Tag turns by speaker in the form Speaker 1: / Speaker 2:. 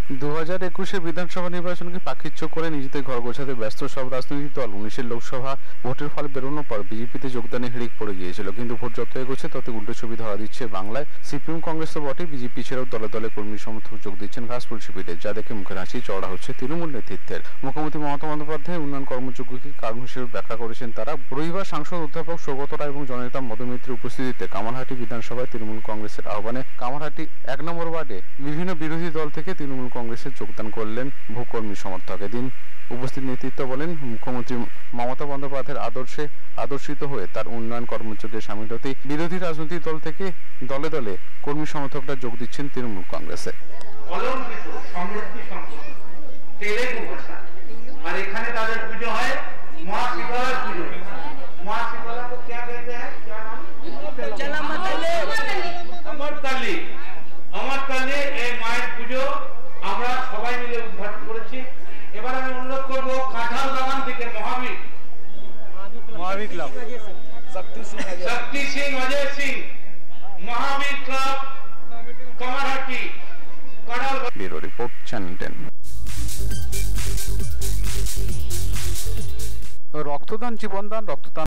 Speaker 1: 2021 বিধানসভা নির্বাচনকে পাখিচ্ছ করে নিজেদের ঘর গোছাতে ব্যস্ত সব রাজনৈতিক দল 19 লোকসভা ভোটের ফল বেরোনোর পর বিজেপিতে যোগদানে হিড়িক পড়ে গিয়েছিল, কিন্তু ভোট যত এগোচ্ছে তত উল্টো ছবি ধরা দিচ্ছে বাংলায়। সিপিএম কংগ্রেস তো বটে, বিজেপি ছেড়েও দলে দলে কর্মী সমর্থক যোগ দিচ্ছেন ঘাসফুল শিবিরে, যা দেখে মুখে হাসি চড়া হচ্ছে তৃণমূল নেতৃত্বের। মুখ্যমন্ত্রী মমতা বন্দ্যোপাধ্যায় উন্নয়ন কর্মযোগ্যকে কারণ হিসেবে ব্যাখ্যা করেছেন তারা। রবিবার সাংসদ অধ্যাপক সৌগত রায় এবং জননেতা মধুমিত্রের উপস্থিতিতে কামারহাটি বিধানসভায় তৃণমূল কংগ্রেসের আহ্বানে কামারহাটি 1 নম্বর ওয়ার্ডে বিভিন্ন বিরোধী দল থেকে তৃণমূল কংগ্রেসে যোগদান করলেন ভূকর্মী সমর্থক। এদিন উপস্থিত নেতৃত্ব বলেন, মুখ্যমন্ত্রী মমতা বন্দ্যোপাধ্যায়ের আদর্শে আদর্শিত হয়ে তার উন্নয়ন কর্মযোগে সামিল হতে বিরোধী রাজনৈতিক দল থেকে দলে দলে কর্মী সমর্থকরা যোগ দিচ্ছেন তৃণমূল কংগ্রেসে।
Speaker 2: আর এখানে তাদের পুজো হয় মা শীতলার পুজো। মা শীতলা को क्या कहते हैं, क्या नाम? অমরকালী। অমরকালী এই মায়ের পুজো আমরা সবাই মিলে উদ্ঘাটন করেছি। এবার আমি অনুরোধ করব কাঁঠাল বাগান থেকে Mahabir club, Shakti Singh, Ajay Singh, Mahabir club, Kamarhati, Kanthal.
Speaker 1: Bureau report, channel 10। রক্তদান জীবনদান, রক্তদান